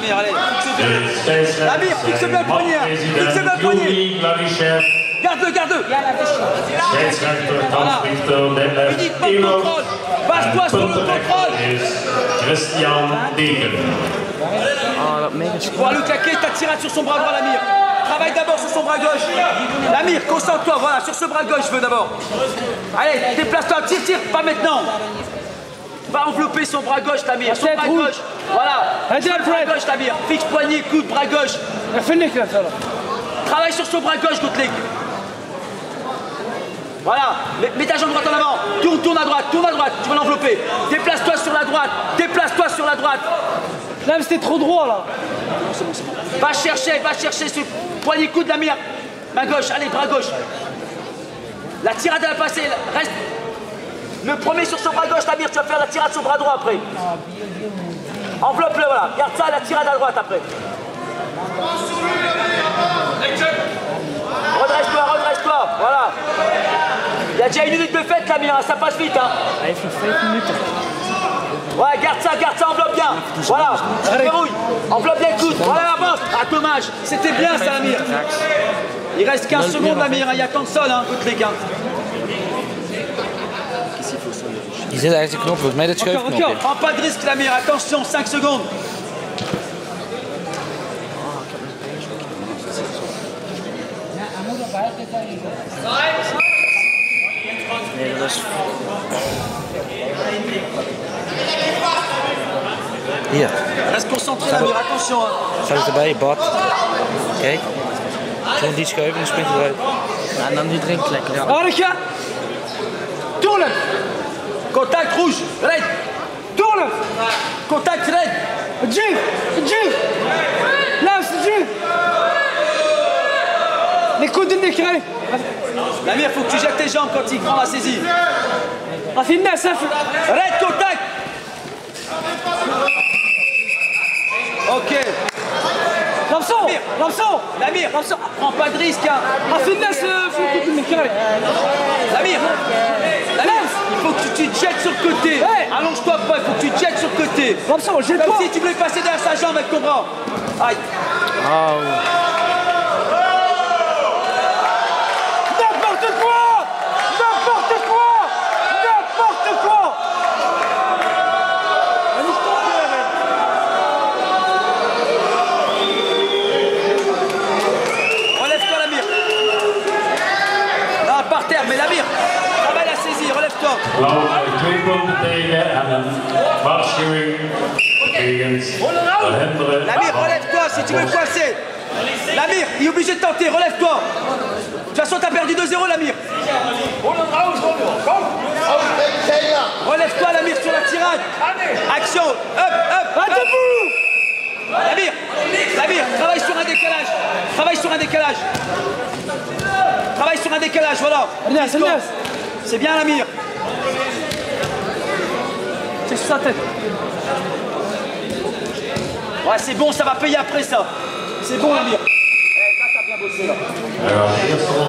Lamir, allez, fixe bien. Lamir, fixe bien le poignet. Fixe bien le poignet. Garde-le, garde-le. Voilà. Uniquement le contrôle. Base-toi sur le contrôle. Christian Degen. Pour le claquer, ta tirade sur son bras droit, Lamir. Travaille d'abord sur son bras gauche. Lamir, concentre-toi, voilà, sur ce bras gauche, je veux d'abord. Allez, déplace-toi, tire, pas maintenant. Va envelopper son bras gauche, Lamir. Son bras gauche. Voilà. Son bras gauche, Lamir. Fixe poignet, coude, bras gauche. Travaille sur son bras gauche, Gottlieb. Voilà. Mets ta jambe droite en avant. Tourne à droite, Tu vas l'envelopper. Déplace-toi sur la droite. Là, c'était trop droit, là. C'est bon. Va chercher ce poignet coude, Lamir. Main gauche, allez, bras gauche. La tirade à la passer, reste. Le premier sur son bras gauche, Lamir, tu vas faire la tirade sur le bras droit après. Enveloppe-le, voilà. Garde ça, la tirade à droite après. Redresse-toi, voilà. Il y a déjà 1 minute de fête, Lamir, ça passe vite. Hein. Il faut 5 minutes. Ouais, garde ça, enveloppe bien. Voilà, verrouille. Enveloppe bien le coude. Voilà, avance. Ah, dommage. C'était bien, ça, Lamir. Il reste 15 secondes, Lamir. Il y a tant de sol, hein, toutes les gars. Je zit eigenlijk de knop, volgens mij dat schuifknopje. Prends pas de risque, Lamir. Attention, 5 secondes. Nee, dat is... Hier. Reste concentré, Lamir. Attention. Gaat het erbij, Bart. Kijk. Gewoon die schuiven en springt eruit. Ja, en dan die erin klikken. Ja. Orga. Tourne. Contact rouge. Red. Tourne. Contact red. Jig. Luister, Jig. Les coudes in de krijgen. Lamir, faut que tu jettes tes jambes quand il prend la saisie. Red, contact. Ok. Lamir, prends pas de risque. Hein. Lamir, il faut que tu te jettes sur le côté. Allonge-toi pas, il faut que tu te jettes sur le côté. Comme si tu voulais passer derrière sa jambe avec ton bras. Aïe. Mais Lamir, travaille la saisie, relève-toi. Blauw 2 punten tegen en een waarschuwing tegen Hinderen. Lamir, relève-toi si tu veux coincer. Lamir, il est obligé de tenter, relève-toi. De toute façon, t'as perdu 2-0, Lamir. Relève-toi, Lamir, sur la tirade. Action, hop. Lamir, travaille sur un décalage. Voilà. C'est bien, Lamir. C'est sur sa tête. Ouais, c'est bon, ça va payer après ça. C'est bon, Lamir. Là, t'as bien bossé, là.